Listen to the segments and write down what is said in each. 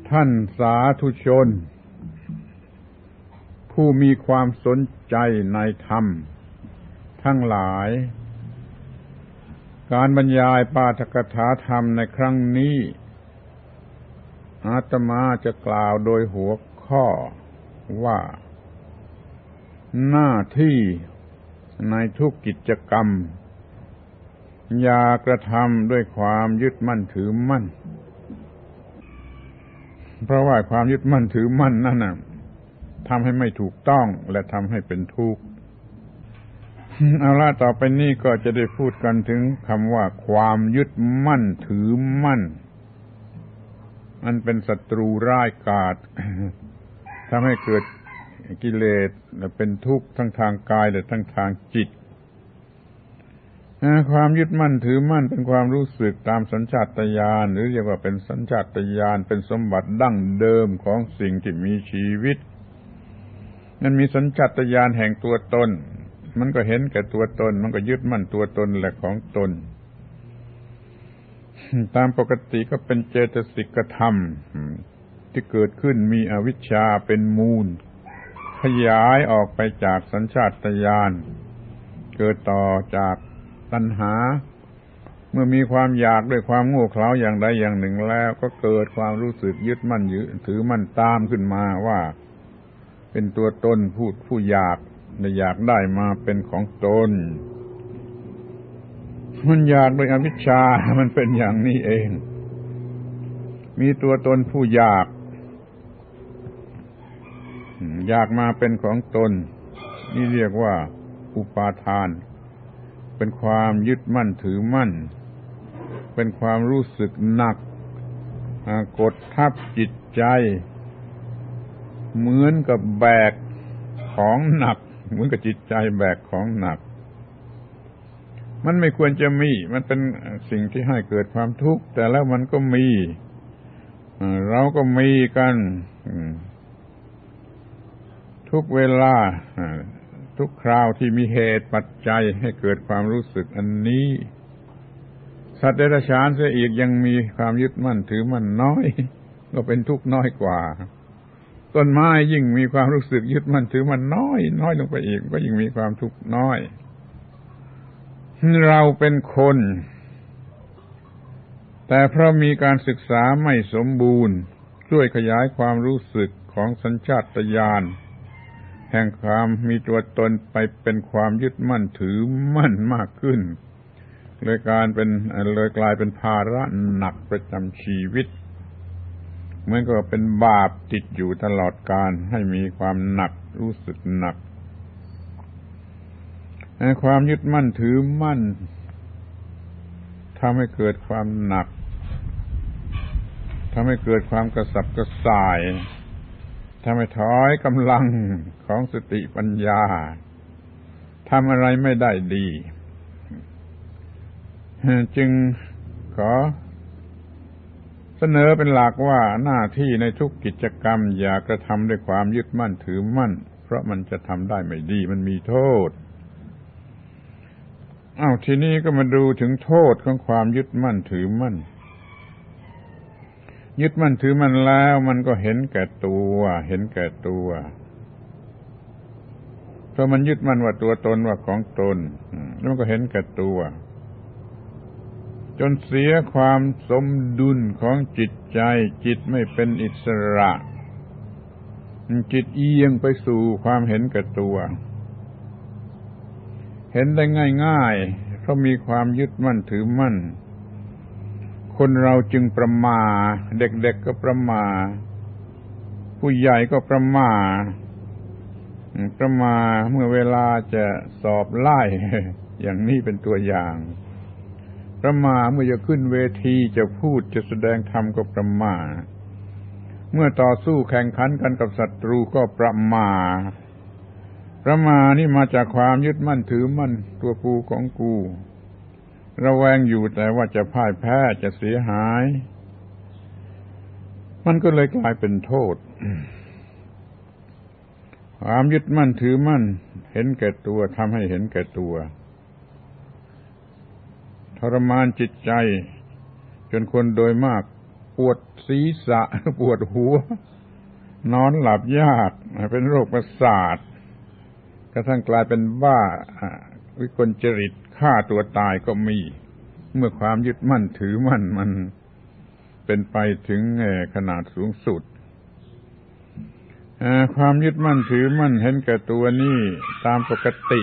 ท่านสาธุชนผู้มีความสนใจในธรรมทั้งหลายการบรรยายปาฐกถาธรรมในครั้งนี้อาตมาจะกล่าวโดยหัวข้อว่าหน้าที่ในทุกกิจกรรมอย่ากระทำด้วยความยึดมั่นถือมั่นเพราะว่าความยึดมั่นถือมั่นนั่นน่ะทำให้ไม่ถูกต้องและทำให้เป็นทุกข์เอาล่ะต่อไปนี้ก็จะได้พูดกันถึงคำว่าความยึดมั่นถือมั่นมันเป็นศัตรูร้ายกาจทำให้เกิดกิเลสและเป็นทุกข์ทั้งทางกายและทั้งทางจิตความยึดมั่นถือมั่นเป็นความรู้สึกตามสัญชาตญาณหรือเรียกว่าเป็นสัญชาตญาณเป็นสมบัติดั้งเดิมของสิ่งที่มีชีวิตมันมีสัญชาตญาณแห่งตัวตนมันก็เห็นแก่ตัวตนมันก็ยึดมั่นตัวตนและของตนตามปกติก็เป็นเจตสิกธรรมที่เกิดขึ้นมีอวิชชาเป็นมูลขยายออกไปจากสัญชาตญาณเกิดต่อจากตัณหาเมื่อมีความอยากด้วยความโง่เขลาอย่างใดอย่างหนึ่งแล้วก็เกิดความรู้สึกยึดมั่นถือมั่นตามขึ้นมาว่าเป็นตัวตนผู้อยากได้มาเป็นของตนมันอยากโดยอวิชชามันเป็นอย่างนี้เองมีตัวตนผู้อยากมาเป็นของตนนี่เรียกว่าอุปาทานเป็นความยึดมั่นถือมั่นเป็นความรู้สึกหนักกดทับจิตใจเหมือนกับแบกของหนักเหมือนกับจิตใจแบกของหนักมันไม่ควรจะมีมันเป็นสิ่งที่ให้เกิดความทุกข์แต่แล้วมันก็มีเราก็มีกันทุกเวลาทุกคราวที่มีเหตุปัจจัยให้เกิดความรู้สึกอันนี้สัตว์เดรัจฉานเสียอีกยังมีความยึดมั่นถือมั่นน้อยก็เป็นทุกข์น้อยกว่าต้นไม้ยิ่งมีความรู้สึกยึดมั่นถือมั่นน้อยลงไปอีกก็ยิ่งมีความทุกข์น้อยเราเป็นคนแต่เพราะมีการศึกษาไม่สมบูรณ์ช่วยขยายความรู้สึกของสัญชาตญาณแห่งความมีตัวตนไปเป็นความยึดมั่นถือมั่นมากขึ้นเลยกลายเป็นภาระหนักประจำชีวิตเหมือนกับเป็นบาปติดอยู่ตลอดกาลให้มีความหนักรู้สึกหนักความยึดมั่นถือมั่นทำให้เกิดความหนักทำให้เกิดความกระสับกระส่ายทำให้ถอยกำลังของสติปัญญาทำอะไรไม่ได้ดีจึงขอเสนอเป็นหลักว่าหน้าที่ในทุกกิจกรรมอย่ากระทำด้วยความยึดมั่นถือมั่นเพราะมันจะทำได้ไม่ดีมันมีโทษทีนี้ก็มาดูถึงโทษของความยึดมั่นถือมั่นยึดมั่นถือมั่นแล้วมันก็เห็นแก่ตัวเพราะมันยึดมั่นว่าตัวตนว่าของตนแล้วมันก็เห็นแก่ตัวจนเสียความสมดุลของจิตใจจิตไม่เป็นอิสระจิตเอียงไปสู่ความเห็นแก่ตัวเห็นได้ง่ายๆเพราะมีความยึดมั่นถือมั่นคนเราจึงประมาทเด็กๆก็ประมาทผู้ใหญ่ก็ประมาทเมื่อเวลาจะสอบไล่อย่างนี้เป็นตัวอย่างประมาทเมื่อจะขึ้นเวทีจะพูดจะแสดงธรรมก็ประมาทเมื่อต่อสู้แข่งขันกันกับศัตรูก็ประมาทนี่มาจากความยึดมั่นถือมั่นตัวกูของกูระแวงอยู่แต่ว่าจะพ่ายแพ้จะเสียหายมันก็เลยกลายเป็นโทษความยึดมั่นถือมั่นเห็นแก่ตัวทำให้เห็นแก่ตัวทรมานจิตใจจนคนโดยมากปวดศีรษะปวดหัวนอนหลับยากเป็นโรคประสาทกระทั่งกลายเป็นบ้าวิกลจริตฆ่าตัวตายก็มีเมื่อความยึดมั่นถือมั่นมันเป็นไปถึงขนาดสูงสุดความยึดมั่นถือมั่นเห็นแก่ตัวนี่ตามปกติ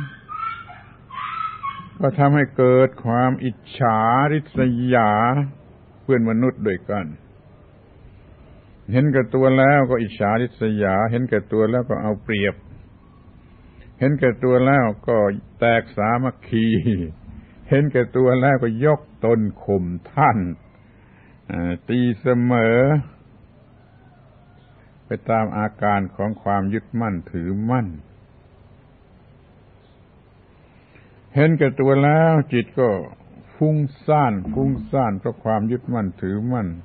ก็ทำให้เกิดความอิจฉาริษยาเพื่อนมนุษย์ด้วยกันเห็นแก่ตัวแล้วก็อิจฉาริษยาเห็นแก่ตัวแล้วก็เอาเปรียบเห็นแก่ตัวแล้วก็แตกสามัคคีเห็นแก่ตัวแล้วก็ยกตนข่มท่านตีเสมอไปตามอาการของความยึดมั่นถือมั่นเห็นแก่ตัวแล้วจิตก็ฟุ้งซ่านเพราะความยึดมั่นถือมั่น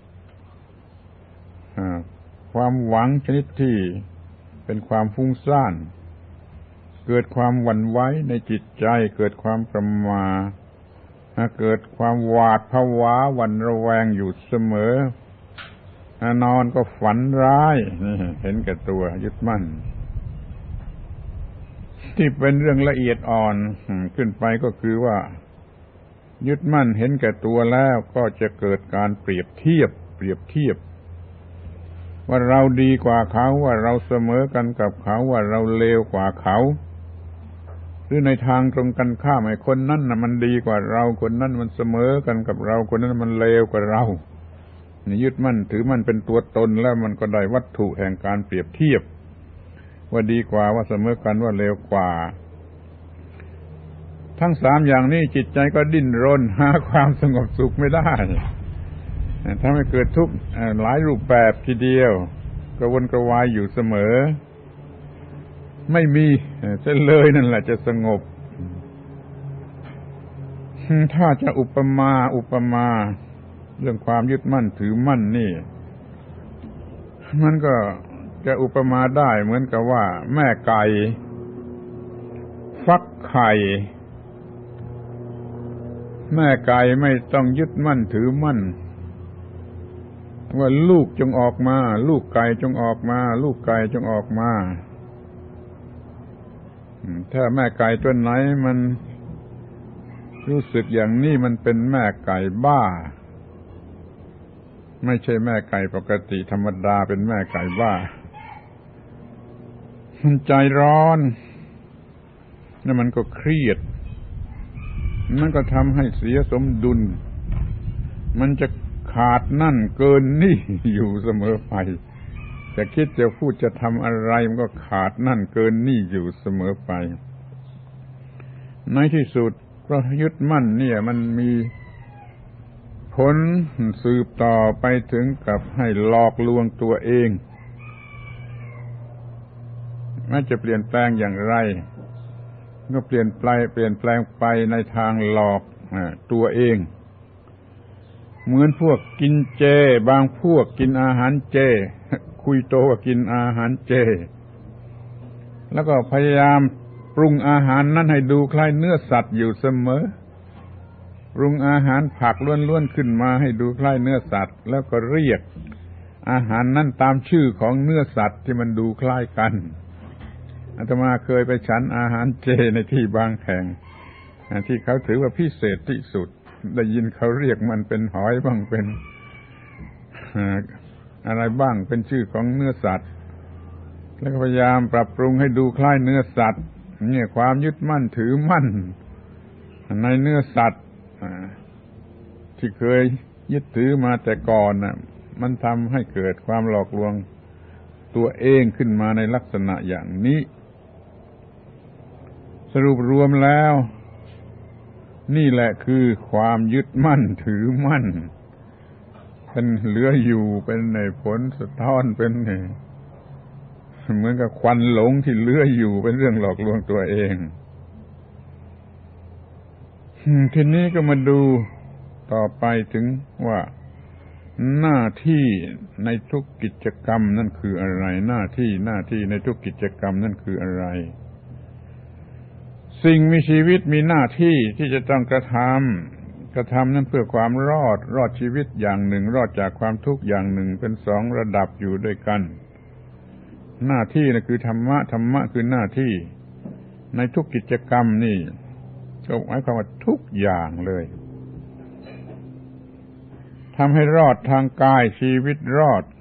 ความหวังชนิดที่เป็นความฟุ้งซ่านเกิดความหวั่นไหวในจิตใจเกิดความประมาทเกิดความหวาดผวาหวั่นระแวงอยู่เสมอนอนก็ฝันร้ายเห็นแก่ตัวยึดมั่นที่เป็นเรื่องละเอียดอ่อนขึ้นไปก็คือว่ายึดมั่นเห็นแก่ตัวแล้วก็จะเกิดการเปรียบเทียบว่าเราดีกว่าเขาว่าเราเสมอกันกับเขาว่าเราเลวกว่าเขาหรือในทางตรงกันข้ามไอ้คนนั้นน่ะมันดีกว่าเราคนนั้นมันเสมอกันกับเราคนนั้นมันเลวกว่าเรานี่ยึดมั่นถือมั่นเป็นตัวตนแล้วมันก็ได้วัตถุแห่งการเปรียบเทียบว่าดีกว่าว่าเสมอกันว่าเลวกว่าทั้งสามอย่างนี้จิตใจก็ดิ้นรนหาความสงบสุขไม่ได้ทำให้เกิดทุกข์หลายรูปแบบทีเดียวกระวนกระวายอยู่เสมอไม่มีเส้นเลยนั่นแหละจะสงบถ้าจะอุปมาเรื่องความยึดมั่นถือมั่นนี่มันก็จะอุปมาได้เหมือนกับว่าแม่ไก่ฟักไข่แม่ไก่ไม่ต้องยึดมั่นถือมั่นว่าลูกจงออกมาลูกไก่จงออกมาลูกไก่จงออกมาถ้าแม่ไก่ตัวไหนมันรู้สึกอย่างนี้มันเป็นแม่ไก่บ้าไม่ใช่แม่ไก่ปกติธรรมดาเป็นแม่ไก่บ้ามันใจร้อนแล้วมันก็เครียดมันก็ทำให้เสียสมดุลมันจะขาดนั่นเกินนี่อยู่เสมอไปจะคิดจะพูดจะทำอะไรมันก็ขาดนั่นเกินนี่อยู่เสมอไปในที่สุดเพราะยึดมั่นเนี่ยมันมีผลสืบต่อไปถึงกับให้หลอกลวงตัวเองมันจะเปลี่ยนแปลงอย่างไรก็เปลี่ยนแปลงไปในทางหลอกตัวเองเหมือนพวกกินเจบางพวกกินอาหารเจคุยโตว่ากินอาหารเจแล้วก็พยายามปรุงอาหารนั้นให้ดูคล้ายเนื้อสัตว์อยู่เสมอปรุงอาหารผักล้วนๆขึ้นมาให้ดูคล้ายเนื้อสัตว์แล้วก็เรียกอาหารนั้นตามชื่อของเนื้อสัตว์ที่มันดูคล้ายกันอาตมาเคยไปฉันอาหารเจในที่บางแห่งที่เขาถือว่าพิเศษที่สุดได้ยินเขาเรียกมันเป็นหอยบ้างเป็นอะไรบ้างเป็นชื่อของเนื้อสัตว์แล้วก็พยายามปรับปรุงให้ดูคล้ายเนื้อสัตว์เนี่ยความยึดมั่นถือมั่นในเนื้อสัตว์ที่เคยยึดถือมาแต่ก่อนน่ะมันทำให้เกิดความหลอกลวงตัวเองขึ้นมาในลักษณะอย่างนี้สรุปรวมแล้วนี่แหละคือความยึดมั่นถือมั่นเป็นเหลืออยู่เป็นในผลสะท้อนเป็นเหมือนกับควันหลงที่เหลืออยู่เป็นเรื่องหลอกลวงตัวเองทีนี้ก็มาดูต่อไปถึงว่าหน้าที่ในทุกกิจกรรมนั่นคืออะไรหน้าที่ในทุกกิจกรรมนั่นคืออะไรสิ่งมีชีวิตมีหน้าที่ที่จะต้องกระทกระทำนั้นเพื่อความรอดชีวิตอย่างหนึ่งรอดจากความทุกข์อย่างหนึ่งเป็นสองระดับอยู่ด้วยกันหน้าที่นะคือธรรมะคือหน้าที่ในทุกกิจกรรมนี่ก็หมายความว่าทุกอย่างเลยทำให้รอดทางกายชีวิตรอด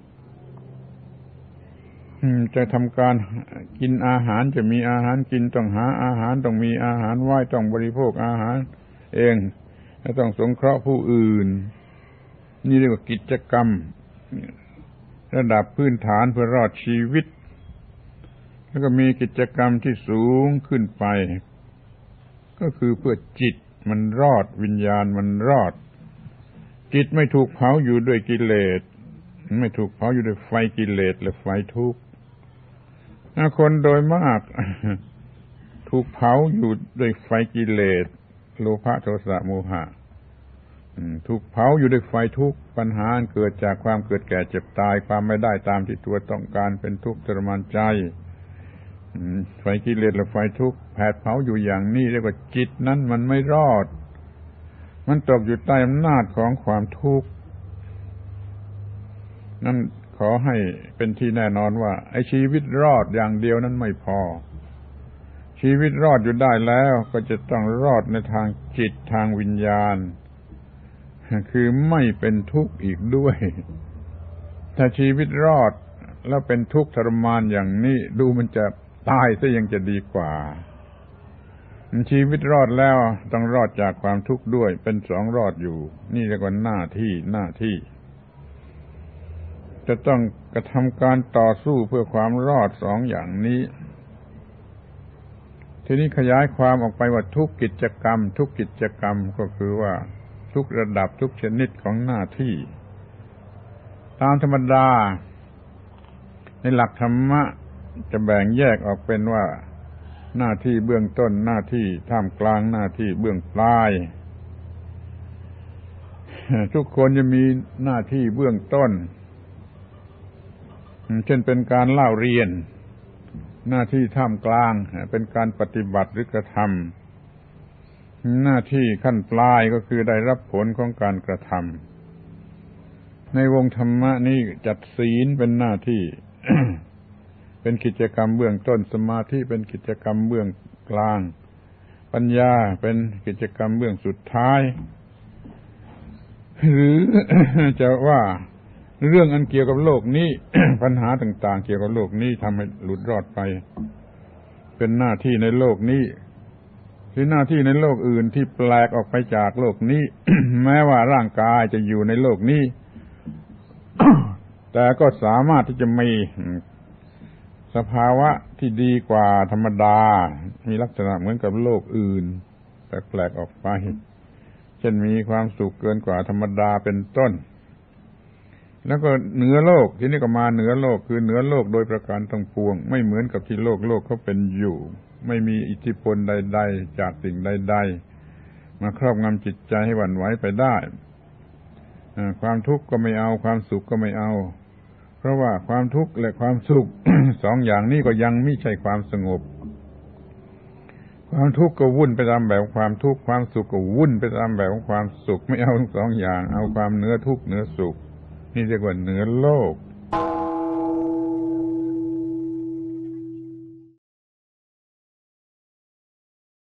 จะทำการกินอาหารจะมีอาหารกินต้องหาอาหารต้องมีอาหารไว้ต้องบริโภคอาหารเองและต้องสงเคราะห์ผู้อื่นนี่เรียกว่ากิจกรรมระดับพื้นฐานเพื่อรอดชีวิตแล้วก็มีกิจกรรมที่สูงขึ้นไปก็คือเพื่อจิตมันรอดวิญญาณมันรอดจิตไม่ถูกเผาอยู่ด้วยกิเลสไม่ถูกเผาอยู่ด้วยไฟกิเลสและไฟทุกข์คนโดยมากถูกเผาอยู่ด้วยไฟกิเลสโลภะโทสะโมหะถูกเผาอยู่ด้วยไฟทุกข์ปัญหาเกิดจากความเกิดแก่เจ็บตายความไม่ได้ตามที่ตัวต้องการเป็นทุกข์ทรมานใจไฟกิเลสและไฟทุกข์แผดเผาอยู่อย่างนี้เรียกว่าจิตนั้นมันไม่รอดมันตกอยู่ใต้อำนาจของความทุกข์นั่นขอให้เป็นที่แน่นอนว่าไอ้ชีวิตรอดอย่างเดียวนั้นไม่พอชีวิตรอดอยู่ได้แล้วก็จะต้องรอดในทางจิตทางวิญญาณคือไม่เป็นทุกข์อีกด้วยถ้าชีวิตรอดแล้วเป็นทุกข์ทรมานอย่างนี้ดูมันจะตายซะยังจะดีกว่าชีวิตรอดแล้วต้องรอดจากความทุกข์ด้วยเป็นสองรอดอยู่นี่เรียกว่าหน้าที่จะต้องกระทำการต่อสู้เพื่อความรอดสองอย่างนี้ทีนี้ขยายความออกไปว่าทุกกิจกรรมก็คือว่าทุกระดับทุกชนิดของหน้าที่ตามธรรมดาในหลักธรรมะจะแบ่งแยกออกเป็นว่าหน้าที่เบื้องต้นหน้าที่ท่ามกลางหน้าที่เบื้องปลายทุกคนจะมีหน้าที่เบื้องต้นเช่นเป็นการเล่าเรียนหน้าที่ท่ามกลางเป็นการปฏิบัติหรือกระทำหน้าที่ขั้นปลายก็คือได้รับผลของการกระทำในวงธรรมะนี้จัดศีลเป็นหน้าที่ เป็นกิจกรรมเบื้องต้นสมาธิเป็นกิจกรรมเบื้องกลางปัญญาเป็นกิจกรรมเบื้องสุดท้ายหรือ จะว่าเรื่องอันเกี่ยวกับโลกนี้ ปัญหาต่างๆเกี่ยวกับโลกนี้ทำให้หลุดรอดไปเป็นหน้าที่ในโลกนี้หรือหน้าที่ในโลกอื่นที่แปลกออกไปจากโลกนี้ แม้ว่าร่างกายจะอยู่ในโลกนี้ แต่ก็สามารถที่จะมีสภาวะที่ดีกว่าธรรมดามีลักษณะเหมือนกับโลกอื่นแปลกๆออกไปเช่นมีความสุขเกินกว่าธรรมดาเป็นต้นแล้วก็เหนือโลกที่นี่ก็มาเหนือโลกคือเหนือโลกโดยประการทั้งปวงไม่เหมือนกับที่โลกเขาเป็นอยู่ไม่มีอิทธิพลใดๆจากสิ่งใดๆมาครอบงำจิตใจให้หวั่นไหวไปได้ความทุกข์ก็ไม่เอาความสุขก็ไม่เอาเพราะว่าความทุกข์และความสุข สองอย่างนี้ก็ยังไม่ใช่ความสงบความทุกข์ก็วุ่นไปตามแบบความทุกข์ความสุขก็วุ่นไปตามแบบของความสุขไม่เอาทั้งสองอย่างเอาความเหนือทุกข์เหนือสุขนี่เรียกว่าเหนือโลก